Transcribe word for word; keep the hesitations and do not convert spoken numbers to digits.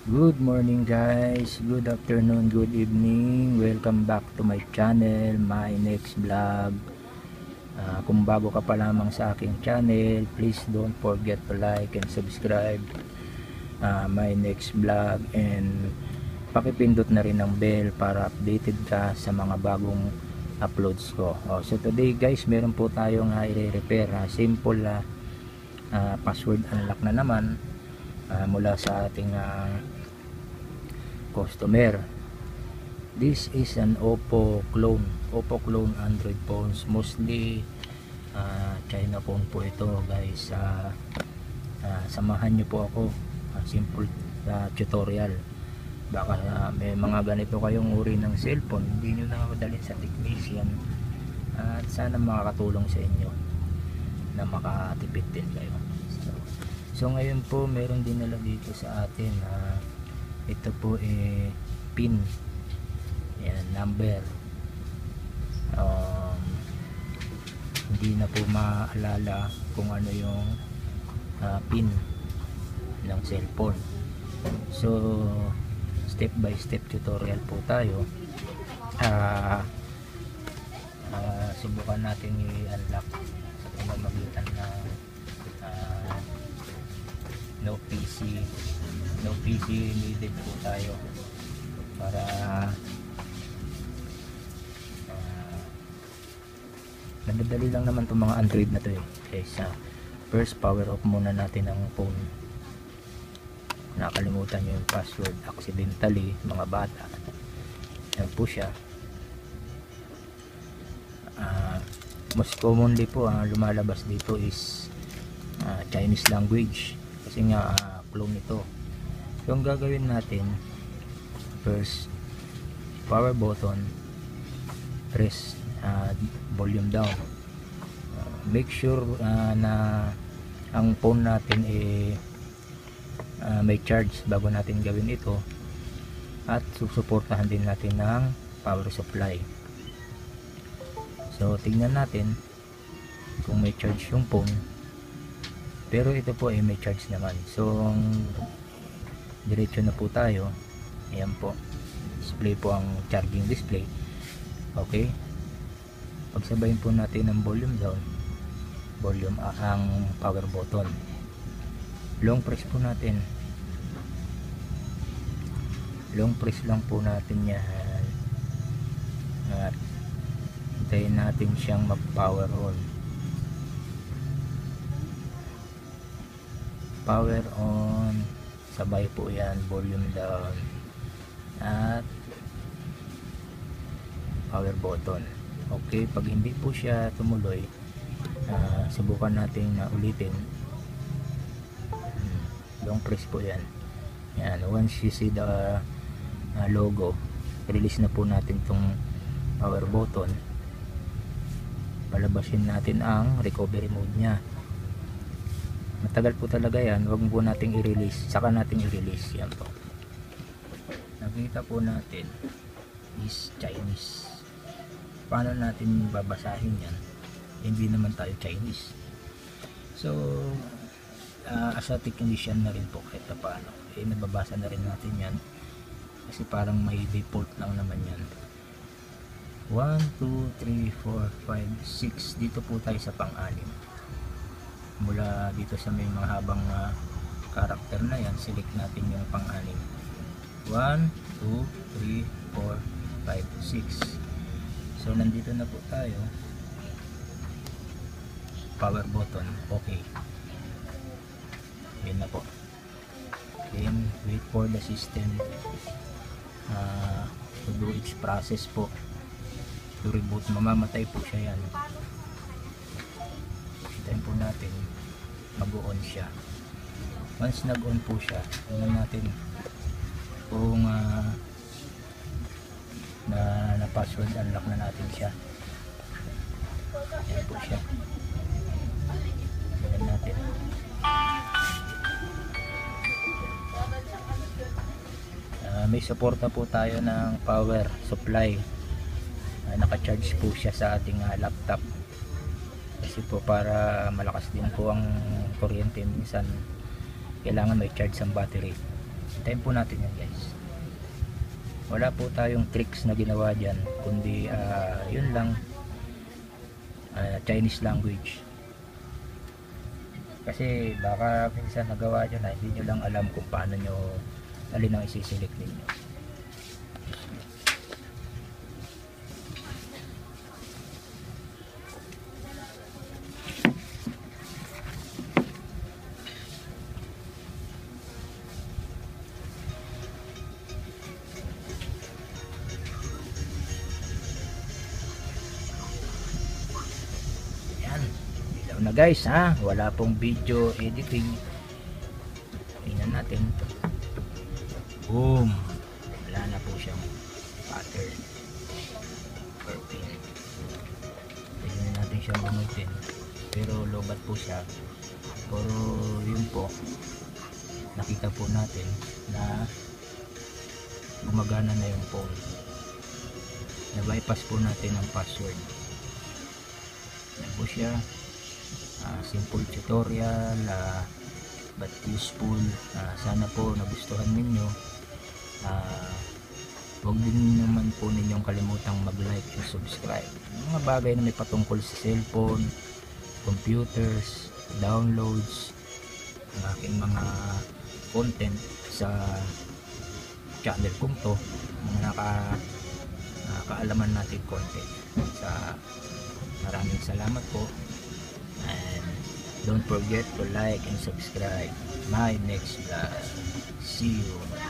Good morning guys, good afternoon, good evening. Welcome back to my channel, my next vlog. Uh, kung bago ka pa lamang sa aking channel, please don't forget to like and subscribe uh, my next vlog, and pakipindot na rin ng bell para updated ka sa mga bagong uploads ko. Oh, so today guys, meron po tayong uh, i-repair, uh, simple uh, uh, password unlock na naman uh, mula sa ating uh, customer. This is an Oppo clone, Oppo clone Android phones, mostly uh, China phone po ito guys. Uh, uh, samahan nyo po ako, uh, simple uh, tutorial. Baka uh, may mga ganito kayong uri ng cellphone, hindi nyo na ako dalhin sa technician, uh, at sana makakatulong sa inyo na makatipid din kayo. So, so ngayon po meron din nila dito sa atin, uh, ito po eh pin, yan, number. um, hindi na po maalala kung ano yung uh, pin ng cellphone. So step by step tutorial po tayo. uh, uh, subukan natin i-unlock sa pamamagitan ng uh, no P C no P C needed po tayo para uh, nadadali lang naman itong mga Android na to eh. Okay, so first power off muna natin ang phone. Nakalimutan nyo yung password accidentally, mga bata. Yan po siya. Uh, most commonly po ang uh, lumalabas dito is uh, Chinese language kasi nga uh, clone ito. Yung gagawin natin, first power button, press uh, volume down, uh, make sure uh, na ang phone natin eh, uh, may charge bago natin gawin ito, at susuportahan din natin ng power supply. So tingnan natin kung may charge yung phone, pero ito po ay eh, may charge naman. So diretso na po tayo. Ayan po, display po ang charging display. Okay, pagsabayin po natin ang volume down, volume uh, ang power button, long press po natin, long press lang po natin yan, at hintayin natin siyang mag power on. Power on, sabay po yan, volume down at power button. Okay, pag hindi po siya tumuloy, uh, subukan natin na uh, ulitin. hmm, long press po yan. Yan, once you see the uh, logo, release na po natin tong power button. Palabasin natin ang recovery mode nya. Matagal po talaga yan, huwag po nating i-release, saka nating i-release. Yan po, nakita po natin is Chinese. Paano natin babasahin yan? Hindi naman tayo Chinese. So uh, as a technician na rin po kahit na paano, eh, nababasa na rin natin yan kasi parang may default lang naman yan. One, two, three, four, five, six, dito po tayo sa pang-anim. Mula dito sa may mga habang uh, karakter na yan, select natin yung pang-anim. One, two, three, four, five, six. So nandito na po tayo. Power button, okay. Yan na po. Then wait for the system uh, to do its process po to reboot. Mamamatay po siya yan. Hintayin po natin mag-on siya. Once nag-on po siya, tingnan natin kung uh, na, na password unlock na natin siya. Ayan po siya. Tingnan natin. Uh, may suporta po tayo ng power supply. Uh, naka-charge po siya sa ating uh, laptop. Kasi po para malakas din po ang kuryente, minsan kailangan may charge ang battery. Hintayin po natin yan guys. Wala po tayong tricks na ginawa dyan, kundi uh, yun lang, uh, Chinese language. Kasi baka minsan nagawa nyo na hindi nyo lang alam kung paano nyo alin ang isiselect ninyo. Na guys ha, wala pong video editing. Tingnan natin. Boom, wala na po siyang pattern or pin. Tingnan natin siyang bunutin, pero lobat po siya. Pero yun po, nakita po natin na gumagana na yung phone. Na-bypass po natin ang password. Yan po siya. Uh, simple tutorial, uh, but useful. Uh, sana po nagustuhan ninyo. Uh, huwag din naman po ninyong kalimutang mag-like and subscribe. Mga bagay na may patungkol sa cellphone, computers, downloads, ang aking mga content sa channel kong to, mga naka, nakaalaman natin content. Sa maraming salamat po. And don't forget to like and subscribe my next vlog. See you.